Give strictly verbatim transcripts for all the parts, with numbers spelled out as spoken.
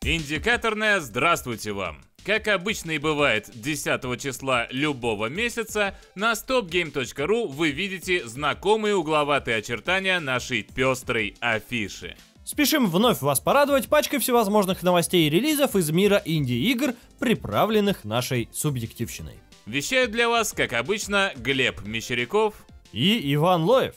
Индикаторная, здравствуйте вам! Как обычно и бывает десятого числа любого месяца, на stopgame точка ру вы видите знакомые угловатые очертания нашей пестрой афиши. Спешим вновь вас порадовать пачкой всевозможных новостей и релизов из мира инди-игр, приправленных нашей субъективщиной. Вещают для вас, как обычно, Глеб Мещеряков и Иван Лоев.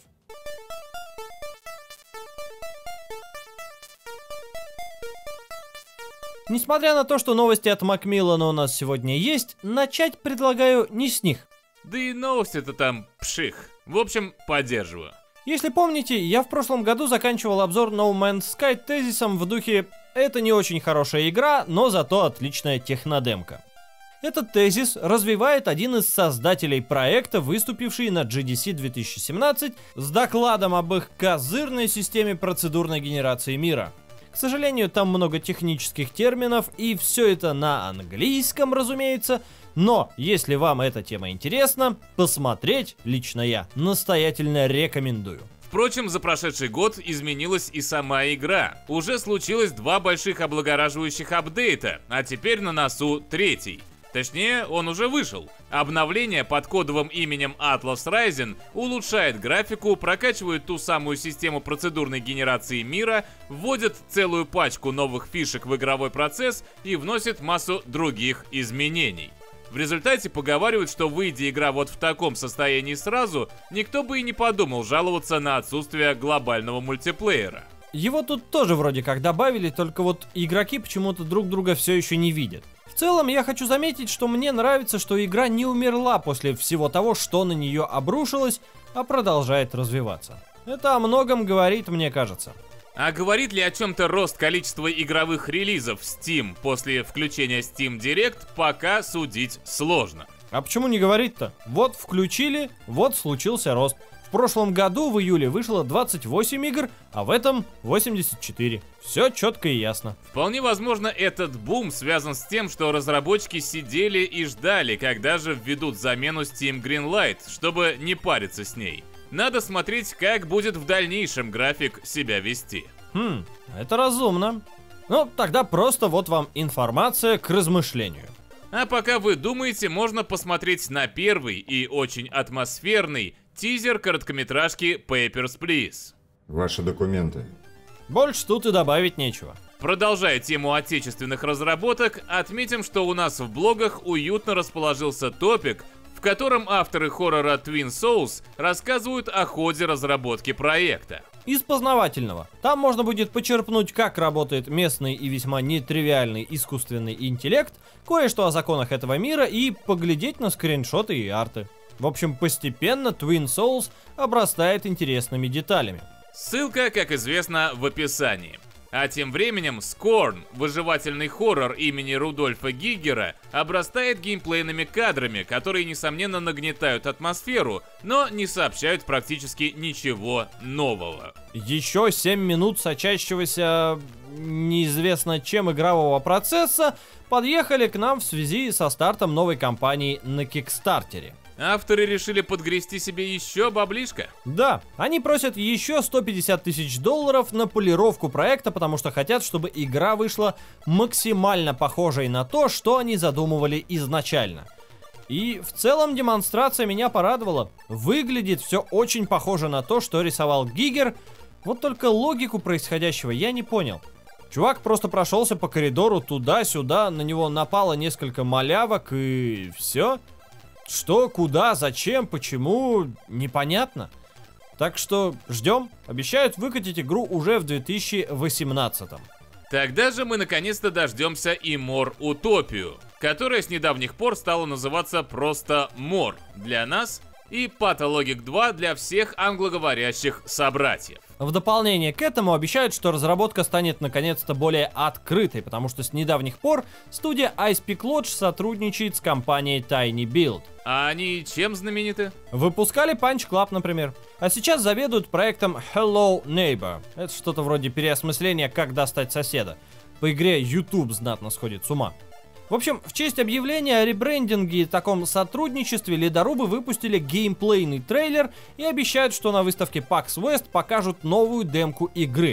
Несмотря на то, что новости от Макмиллана у нас сегодня есть, начать предлагаю не с них. Да и новости-то там пших. В общем, поддерживаю. Если помните, я в прошлом году заканчивал обзор No Man's Sky тезисом в духе «Это не очень хорошая игра, но зато отличная технодемка». Этот тезис развивает один из создателей проекта, выступивший на джи ди си две тысячи семнадцать с докладом об их козырной системе процедурной генерации мира. К сожалению, там много технических терминов, и все это на английском, разумеется, но если вам эта тема интересна, посмотреть лично я настоятельно рекомендую. Впрочем, за прошедший год изменилась и сама игра. Уже случилось два больших облагораживающих апдейта, а теперь на носу третий. Точнее, он уже вышел. Обновление под кодовым именем Atlas Rising улучшает графику, прокачивает ту самую систему процедурной генерации мира, вводит целую пачку новых фишек в игровой процесс и вносит массу других изменений. В результате поговаривают, что выйдя игра вот в таком состоянии сразу, никто бы и не подумал жаловаться на отсутствие глобального мультиплеера. Его тут тоже вроде как добавили, только вот игроки почему-то друг друга все еще не видят. В целом, я хочу заметить, что мне нравится, что игра не умерла после всего того, что на нее обрушилось, а продолжает развиваться. Это о многом говорит, мне кажется. А говорит ли о чем-то рост количества игровых релизов в Steam после включения Steam Direct, пока судить сложно. А почему не говорит-то? Вот включили, вот случился рост. В прошлом году в июле вышло двадцать восемь игр, а в этом восемьдесят четыре. Все четко и ясно. Вполне возможно, этот бум связан с тем, что разработчики сидели и ждали, когда же введут замену Steam Greenlight, чтобы не париться с ней. Надо смотреть, как будет в дальнейшем график себя вести. Хм, это разумно. Ну, тогда просто вот вам информация к размышлению. А пока вы думаете, можно посмотреть на первый и очень атмосферный тизер короткометражки Papers, Please. Ваши документы. Больше тут и добавить нечего. Продолжая тему отечественных разработок, отметим, что у нас в блогах уютно расположился топик, в котором авторы хоррора Twin Souls рассказывают о ходе разработки проекта. Из познавательного. Там можно будет почерпнуть, как работает местный и весьма нетривиальный искусственный интеллект, кое-что о законах этого мира и поглядеть на скриншоты и арты. В общем, постепенно Twin Souls обрастает интересными деталями. Ссылка, как известно, в описании. А тем временем Scorn, выживательный хоррор имени Рудольфа Гиггера, обрастает геймплейными кадрами, которые, несомненно, нагнетают атмосферу, но не сообщают практически ничего нового. Еще семь минут сочащегося неизвестно чем игрового процесса подъехали к нам в связи со стартом новой кампании на Кикстартере. Авторы решили подгрести себе еще баблишко? Да, они просят еще сто пятьдесят тысяч долларов на полировку проекта, потому что хотят, чтобы игра вышла максимально похожей на то, что они задумывали изначально. И в целом демонстрация меня порадовала. Выглядит все очень похоже на то, что рисовал Гиггер, вот только логику происходящего я не понял. Чувак просто прошелся по коридору туда-сюда, на него напало несколько малявок и все. Что, куда, зачем, почему, непонятно. Так что ждем. Обещают выкатить игру уже в две тысячи восемнадцатом. Тогда же мы наконец-то дождемся и More Утопию, которая с недавних пор стала называться просто More для нас и Pathologic два для всех англоговорящих собратьев. В дополнение к этому обещают, что разработка станет наконец-то более открытой, потому что с недавних пор студия Ice Peak Lodge сотрудничает с компанией Tiny Build. А они чем знамениты? Выпускали Punch Club, например. А сейчас заведуют проектом Hello Neighbor. Это что-то вроде переосмысления «Как достать соседа». По игре YouTube знатно сходит с ума. В общем, в честь объявления о ребрендинге и таком сотрудничестве ледорубы выпустили геймплейный трейлер и обещают, что на выставке PAX West покажут новую демку игры.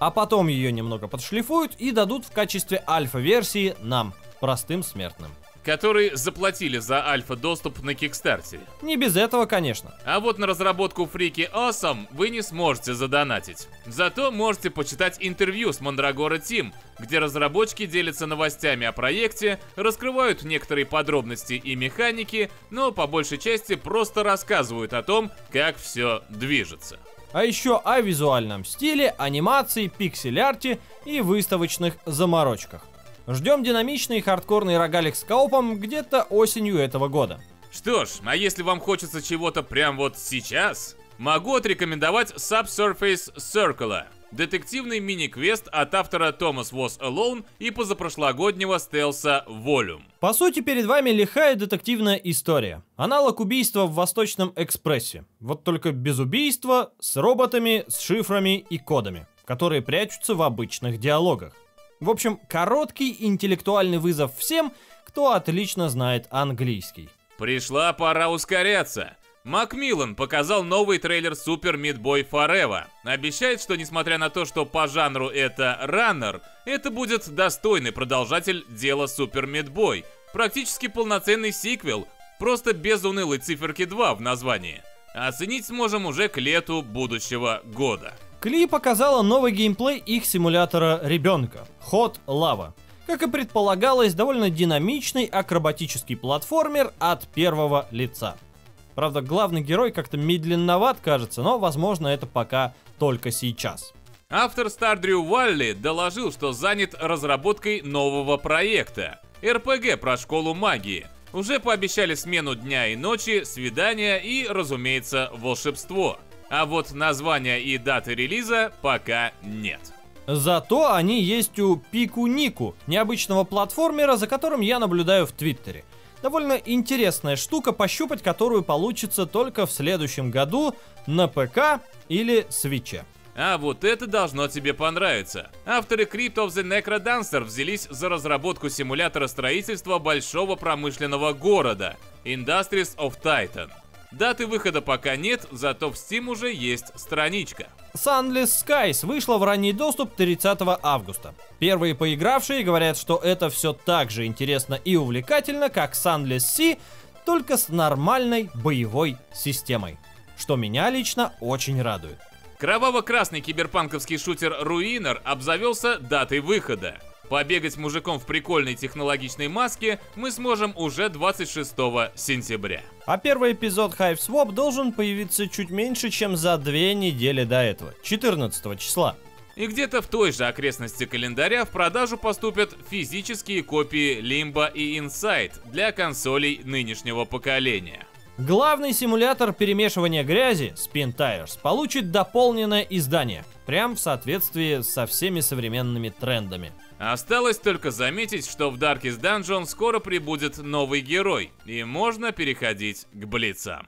а потом ее немного подшлифуют и дадут в качестве альфа-версии нам, простым смертным. Которые заплатили за альфа-доступ на Кикстартере. Не без этого, конечно. А вот на разработку Freaky Awesome вы не сможете задонатить. Зато можете почитать интервью с Mandragora Team, где разработчики делятся новостями о проекте, раскрывают некоторые подробности и механики, но по большей части просто рассказывают о том, как все движется. А еще о визуальном стиле, анимации, пиксель-арте и выставочных заморочках. Ждем динамичный и хардкорный рогалик с коопом где-то осенью этого года. Что ж, а если вам хочется чего-то прям вот сейчас, могу отрекомендовать Subsurface Circle. Детективный мини-квест от автора Thomas Was Alone и позапрошлогоднего стелса Volume. По сути, перед вами лихая детективная история. Аналог убийства в Восточном экспрессе. Вот только без убийства, с роботами, с шифрами и кодами, которые прячутся в обычных диалогах. В общем, короткий интеллектуальный вызов всем, кто отлично знает английский. Пришла пора ускоряться. Макмиллан показал новый трейлер Super Meat Boy Forever. Обещает, что несмотря на то, что по жанру это раннер, это будет достойный продолжатель дела Super Meat Boy. Практически полноценный сиквел, просто без унылой циферки два в названии. Оценить сможем уже к лету будущего года. Кли показала новый геймплей их симулятора ребенка — Hot Lava. Как и предполагалось, довольно динамичный акробатический платформер от первого лица. Правда, главный герой как-то медленноват кажется, но возможно это пока только сейчас. Автор Stardew Valley доложил, что занят разработкой нового проекта — эр пи джи про школу магии. Уже пообещали смену дня и ночи, свидания и, разумеется, волшебство. А вот названия и даты релиза пока нет. Зато они есть у Пику Нику, необычного платформера, за которым я наблюдаю в Твиттере. Довольно интересная штука, пощупать которую получится только в следующем году на ПК или Свитче. А вот это должно тебе понравиться. Авторы Crypt of the Necrodancer взялись за разработку симулятора строительства большого промышленного города Industries of Titan. Даты выхода пока нет, зато в Steam уже есть страничка. Sunless Skies вышла в ранний доступ тридцатого августа. Первые поигравшие говорят, что это все так же интересно и увлекательно, как Sunless Sea, только с нормальной боевой системой. Что меня лично очень радует. Кроваво-красный киберпанковский шутер Ruiner обзавелся датой выхода. Побегать мужиком в прикольной технологичной маске мы сможем уже двадцать шестого сентября. А первый эпизод Hive Swap должен появиться чуть меньше, чем за две недели до этого, четырнадцатого числа. И где-то в той же окрестности календаря в продажу поступят физические копии Limbo и Inside для консолей нынешнего поколения. Главный симулятор перемешивания грязи, Spin Tires, получит дополненное издание, прям в соответствии со всеми современными трендами. Осталось только заметить, что в Darkest Dungeon скоро прибудет новый герой, и можно переходить к блицам.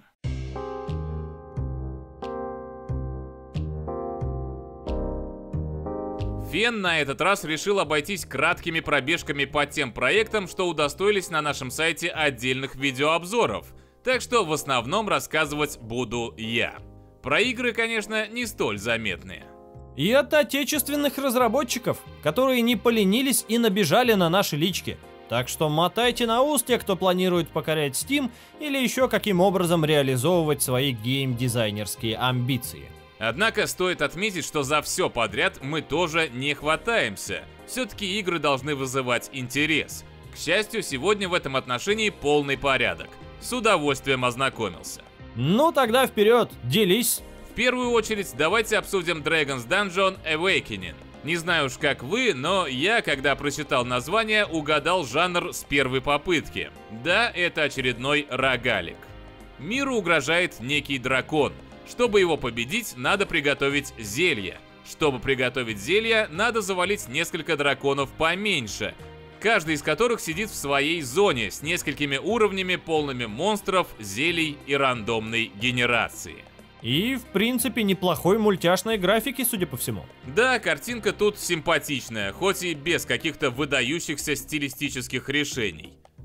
Фен на этот раз решил обойтись краткими пробежками по тем проектам, что удостоились на нашем сайте отдельных видеообзоров, так что в основном рассказывать буду я. Про игры, конечно, не столь заметные. И от отечественных разработчиков, которые не поленились и набежали на наши лички. Так что мотайте на ус те, кто планирует покорять Steam или еще каким образом реализовывать свои геймдизайнерские амбиции. Однако стоит отметить, что за все подряд мы тоже не хватаемся. Все-таки игры должны вызывать интерес. К счастью, сегодня в этом отношении полный порядок. С удовольствием ознакомился. Ну тогда вперед, делись! В первую очередь давайте обсудим Dragon's Dungeon Awakening. Не знаю уж как вы, но я, когда прочитал название, угадал жанр с первой попытки. Да, это очередной рогалик. Миру угрожает некий дракон. Чтобы его победить, надо приготовить зелье. Чтобы приготовить зелье, надо завалить несколько драконов поменьше, каждый из которых сидит в своей зоне с несколькими уровнями, полными монстров, зелий и рандомной генерации. И, в принципе, неплохой мультяшной графики, судя по всему. Да, картинка тут симпатичная, хоть и без каких-то выдающихся стилистических решений.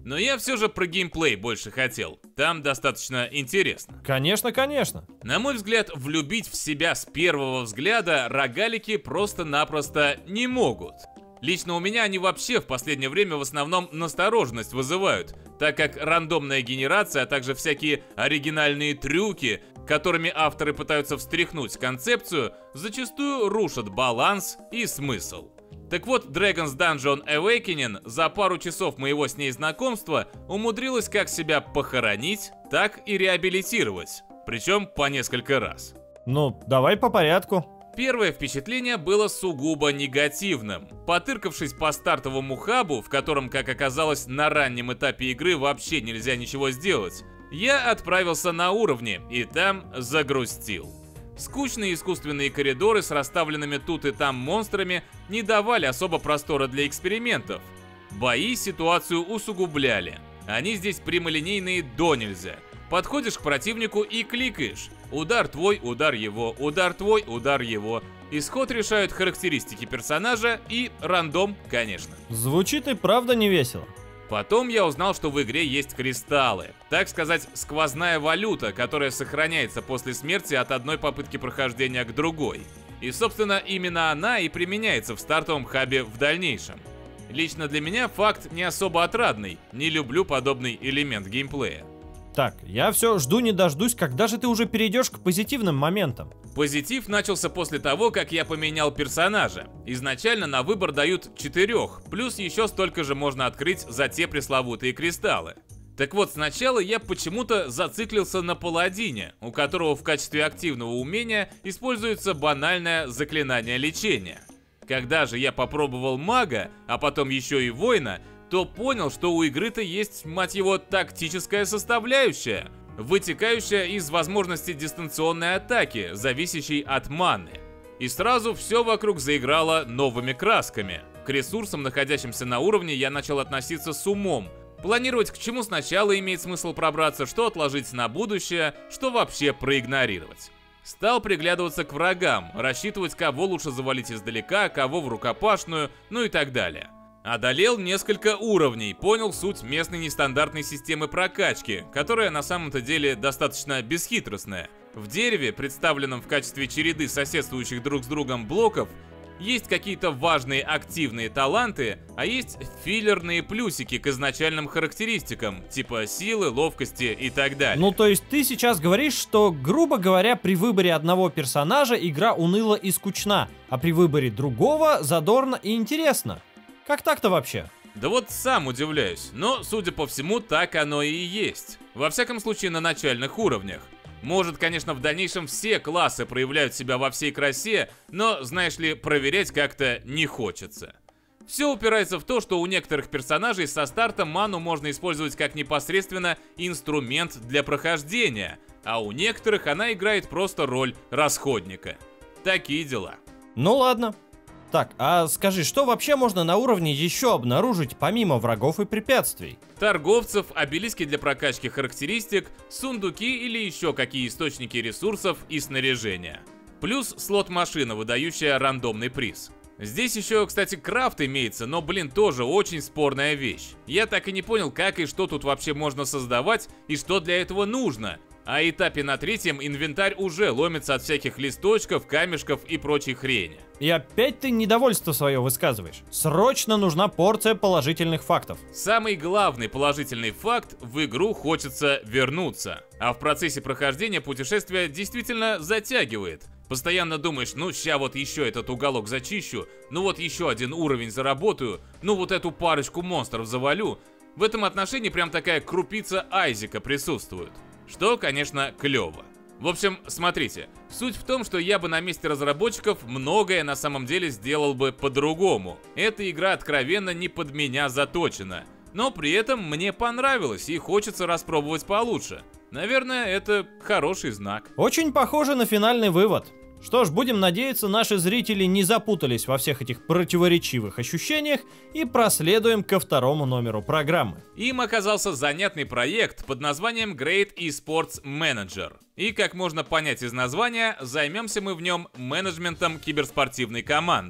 Но я все же про геймплей больше хотел. Там достаточно интересно. Конечно, конечно. На мой взгляд, влюбить в себя с первого взгляда рогалики просто-напросто не могут. Лично у меня они вообще в последнее время в основном настороженность вызывают, так как рандомная генерация, а также всякие оригинальные трюки, которыми авторы пытаются встряхнуть концепцию, зачастую рушат баланс и смысл. Так вот, Dragon's Dungeon Awakening за пару часов моего с ней знакомства умудрилась как себя похоронить, так и реабилитировать, причем по несколько раз. Ну, давай по порядку. Первое впечатление было сугубо негативным. Потыркавшись по стартовому хабу, в котором, как оказалось, на раннем этапе игры вообще нельзя ничего сделать, я отправился на уровни и там загрустил. Скучные искусственные коридоры с расставленными тут и там монстрами не давали особо простора для экспериментов. Бои ситуацию усугубляли. Они здесь прямолинейные до нельзя. Подходишь к противнику и кликаешь. Удар твой, удар его, удар твой, удар его. Исход решают характеристики персонажа и рандом, конечно. Звучит и правда не весело. Потом я узнал, что в игре есть кристаллы. Так сказать, сквозная валюта, которая сохраняется после смерти от одной попытки прохождения к другой. И, собственно, именно она и применяется в стартовом хабе в дальнейшем. Лично для меня факт не особо отрадный. Не люблю подобный элемент геймплея. Так, я все жду не дождусь, когда же ты уже перейдешь к позитивным моментам. Позитив начался после того, как я поменял персонажа. Изначально на выбор дают четырех, плюс еще столько же можно открыть за те пресловутые кристаллы. Так вот, сначала я почему-то зациклился на паладине, у которого в качестве активного умения используется банальное заклинание лечения. Когда же я попробовал мага, а потом еще и воина, то понял, что у игры-то есть, мать его, тактическая составляющая, вытекающая из возможности дистанционной атаки, зависящей от маны. И сразу все вокруг заиграло новыми красками. К ресурсам, находящимся на уровне, я начал относиться с умом. Планировать, к чему сначала имеет смысл пробраться, что отложить на будущее, что вообще проигнорировать. Стал приглядываться к врагам, рассчитывать, кого лучше завалить издалека, кого в рукопашную, ну и так далее. Одолел несколько уровней, понял суть местной нестандартной системы прокачки, которая на самом-то деле достаточно бесхитростная. В дереве, представленном в качестве череды соседствующих друг с другом блоков, есть какие-то важные активные таланты, а есть филлерные плюсики к изначальным характеристикам, типа силы, ловкости и так далее. Ну то есть ты сейчас говоришь, что, грубо говоря, при выборе одного персонажа игра уныла и скучна, а при выборе другого задорно и интересно. Как так-то вообще? Да вот сам удивляюсь, но, судя по всему, так оно и есть. Во всяком случае, на начальных уровнях. Может, конечно, в дальнейшем все классы проявляют себя во всей красе, но, знаешь ли, проверять как-то не хочется. Все упирается в то, что у некоторых персонажей со старта ману можно использовать как непосредственно инструмент для прохождения, а у некоторых она играет просто роль расходника. Такие дела. Ну ладно. Так, а скажи, что вообще можно на уровне еще обнаружить, помимо врагов и препятствий? Торговцев, обелиски для прокачки характеристик, сундуки или еще какие источники ресурсов и снаряжения. Плюс слот-машина, выдающая рандомный приз. Здесь еще, кстати, крафт имеется, но, блин, тоже очень спорная вещь. Я так и не понял, как и что тут вообще можно создавать и что для этого нужно. А этапе на третьем инвентарь уже ломится от всяких листочков, камешков и прочей хрени. И опять ты недовольство свое высказываешь. Срочно нужна порция положительных фактов. Самый главный положительный факт: в игру хочется вернуться. А в процессе прохождения путешествие действительно затягивает. Постоянно думаешь, ну ща вот еще этот уголок зачищу, ну вот еще один уровень заработаю, ну вот эту парочку монстров завалю. В этом отношении прям такая крупица Айзека присутствует. Что, конечно, клево. В общем, смотрите, суть в том, что я бы на месте разработчиков многое на самом деле сделал бы по-другому. Эта игра откровенно не под меня заточена, но при этом мне понравилось и хочется распробовать получше. Наверное, это хороший знак. Очень похоже на финальный вывод. Что ж, будем надеяться, наши зрители не запутались во всех этих противоречивых ощущениях и проследуем ко второму номеру программы. Им оказался занятный проект под названием Great Esports Manager. И, как можно понять из названия, займемся мы в нем менеджментом киберспортивной команды.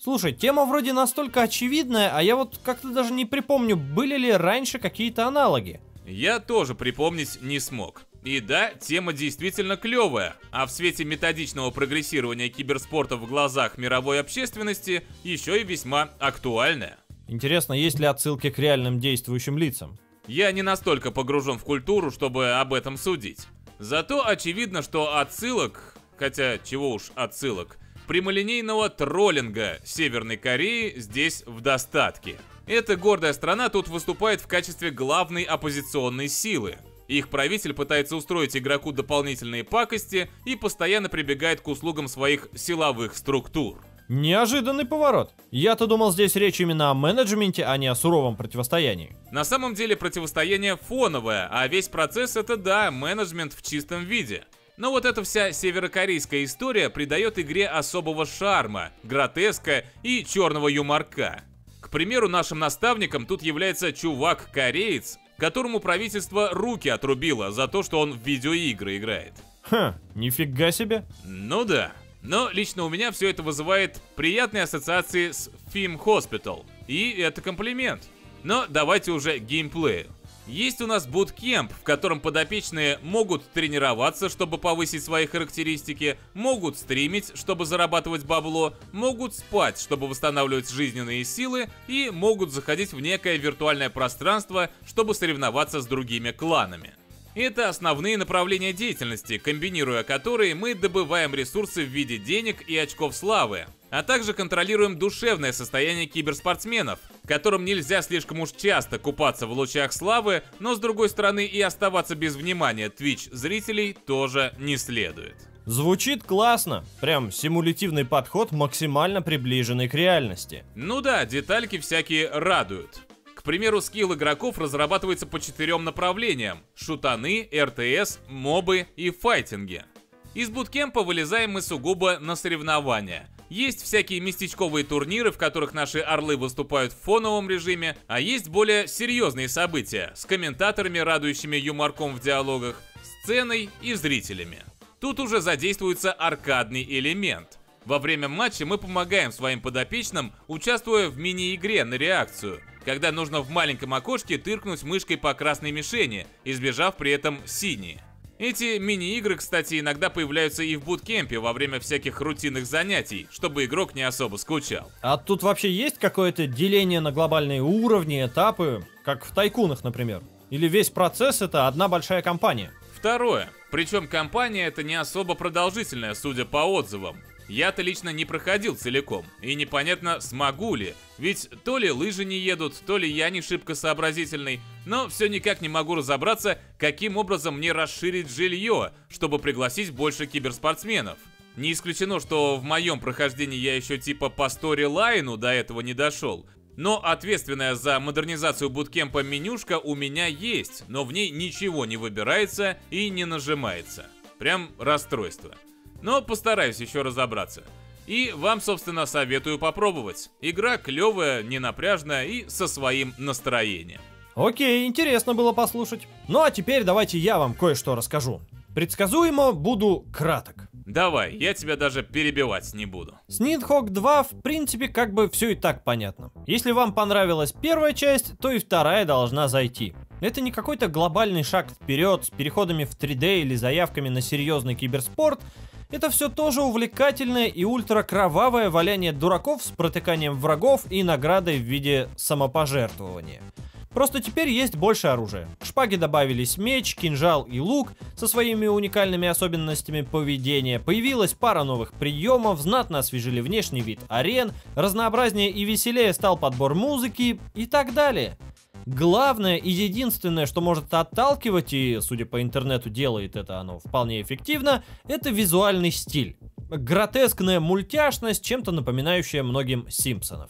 Слушай, тема вроде настолько очевидная, а я вот как-то даже не припомню, были ли раньше какие-то аналоги. Я тоже припомнить не смог. И да, тема действительно клевая, а в свете методичного прогрессирования киберспорта в глазах мировой общественности еще и весьма актуальная. Интересно, есть ли отсылки к реальным действующим лицам? Я не настолько погружен в культуру, чтобы об этом судить. Зато очевидно, что отсылок, хотя чего уж отсылок, прямолинейного троллинга Северной Кореи здесь в достатке. Эта гордая страна тут выступает в качестве главной оппозиционной силы. Их правитель пытается устроить игроку дополнительные пакости и постоянно прибегает к услугам своих силовых структур. Неожиданный поворот. Я-то думал, здесь речь именно о менеджменте, а не о суровом противостоянии. На самом деле противостояние фоновое, а весь процесс это да, менеджмент в чистом виде. Но вот эта вся северокорейская история придает игре особого шарма, гротеска и черного юморка. К примеру, нашим наставником тут является чувак-кореец, которому правительство руки отрубило за то, что он в видеоигры играет. Ха, нифига себе. Ну да. Но лично у меня все это вызывает приятные ассоциации с Film Hospital. И это комплимент. Но давайте уже к геймплею. Есть у нас буткемп, в котором подопечные могут тренироваться, чтобы повысить свои характеристики, могут стримить, чтобы зарабатывать бабло, могут спать, чтобы восстанавливать жизненные силы, и могут заходить в некое виртуальное пространство, чтобы соревноваться с другими кланами. Это основные направления деятельности, комбинируя которые мы добываем ресурсы в виде денег и очков славы, а также контролируем душевное состояние киберспортсменов, которым нельзя слишком уж часто купаться в лучах славы, но с другой стороны и оставаться без внимания Twitch зрителей тоже не следует. Звучит классно, прям симулятивный подход, максимально приближенный к реальности. Ну да, детальки всякие радуют. К примеру, скилл игроков разрабатывается по четырем направлениям: шутаны, эр тэ эс, мобы и файтинги. Из буткемпа вылезаем мы сугубо на соревнования. Есть всякие местечковые турниры, в которых наши орлы выступают в фоновом режиме, а есть более серьезные события с комментаторами, радующими юморком в диалогах, сценой и зрителями. Тут уже задействуется аркадный элемент. Во время матча мы помогаем своим подопечным, участвуя в мини-игре на реакцию, когда нужно в маленьком окошке тыркнуть мышкой по красной мишени, избежав при этом синие. Эти мини-игры, кстати, иногда появляются и в буткемпе во время всяких рутинных занятий, чтобы игрок не особо скучал. А тут вообще есть какое-то деление на глобальные уровни, этапы, как в тайкунах, например? Или весь процесс — это одна большая кампания? Второе. Причем кампания эта не особо продолжительная, судя по отзывам. Я-то лично не проходил целиком, и непонятно, смогу ли, ведь то ли лыжи не едут, то ли я не шибко сообразительный, но все никак не могу разобраться, каким образом мне расширить жилье, чтобы пригласить больше киберспортсменов. Не исключено, что в моем прохождении я еще типа по сторилайну до этого не дошел, но ответственная за модернизацию буткемпа менюшка у меня есть, но в ней ничего не выбирается и не нажимается. Прям расстройство. Но постараюсь еще разобраться. И вам, собственно, советую попробовать. Игра клевая, ненапряжная и со своим настроением. Окей, интересно было послушать. Ну а теперь давайте я вам кое-что расскажу. Предсказуемо буду краток. Давай, я тебя даже перебивать не буду. С Nidhogg два, в принципе, как бы все и так понятно. Если вам понравилась первая часть, то и вторая должна зайти. Это не какой-то глобальный шаг вперед с переходами в три дэ или заявками на серьезный киберспорт. Это все тоже увлекательное и ультракровавое валяние дураков с протыканием врагов и наградой в виде самопожертвования. Просто теперь есть больше оружия. К шпаге добавились меч, кинжал и лук со своими уникальными особенностями поведения. Появилась пара новых приемов, знатно освежили внешний вид арен, разнообразнее и веселее стал подбор музыки и так далее. Главное и единственное, что может отталкивать, и, судя по интернету, делает это оно вполне эффективно, это визуальный стиль. Гротескная мультяшность, чем-то напоминающая многим Симпсонов.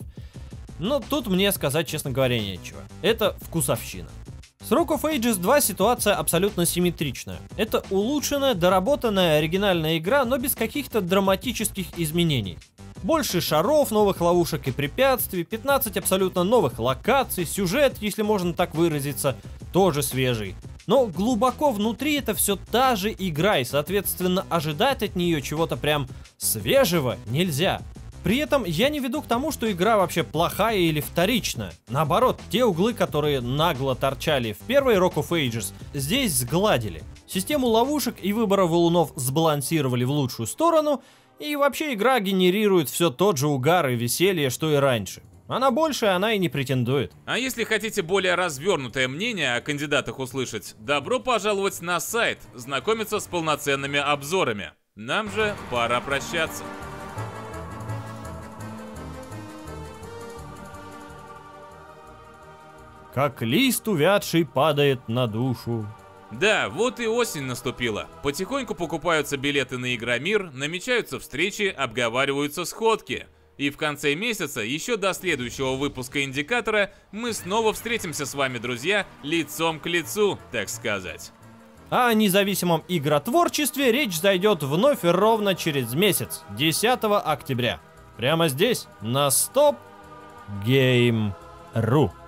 Но тут мне сказать, честно говоря, нечего. Это вкусовщина. С Rock of Ages два ситуация абсолютно симметричная. Это улучшенная, доработанная оригинальная игра, но без каких-то драматических изменений. Больше шаров, новых ловушек и препятствий, пятнадцать абсолютно новых локаций, сюжет, если можно так выразиться, тоже свежий. Но глубоко внутри это все та же игра, и, соответственно, ожидать от нее чего-то прям свежего нельзя. При этом я не веду к тому, что игра вообще плохая или вторичная. Наоборот, те углы, которые нагло торчали в первой Rock of Ages, здесь сгладили. Систему ловушек и выбора валунов сбалансировали в лучшую сторону, и вообще игра генерирует все тот же угар и веселье, что и раньше. Она больше, она и не претендует. А если хотите более развернутое мнение о кандидатах услышать, добро пожаловать на сайт, знакомиться с полноценными обзорами. Нам же пора прощаться. Как лист увядший падает на душу. Да, вот и осень наступила. Потихоньку покупаются билеты на Игромир, намечаются встречи, обговариваются сходки. И в конце месяца, еще до следующего выпуска Индикатора, мы снова встретимся с вами, друзья, лицом к лицу, так сказать. А о независимом игротворчестве речь зайдет вновь ровно через месяц, десятого октября. Прямо здесь, на стоп гейм точка ру.